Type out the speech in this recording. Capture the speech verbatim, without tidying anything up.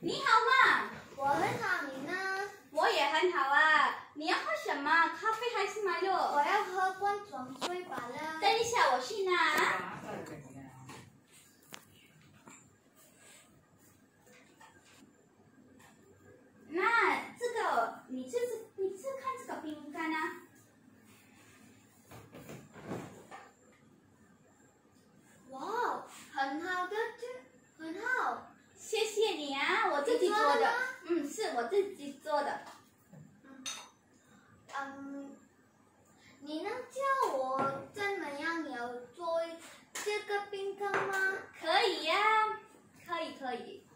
你好嘛？ 我很好，你呢？ 我也很好啊。你要喝什么？咖啡还是奶酪？ 我要喝罐装水罢了。 等一下，我去拿。那这个，你这是你这看这个饼干啊？ 哇，很好的，这很好。 谢谢你啊，我自己做的。嗯，是我自己做的。 嗯，嗯，你能教我怎么样要做这个饼干吗？ 可以呀、可以可以。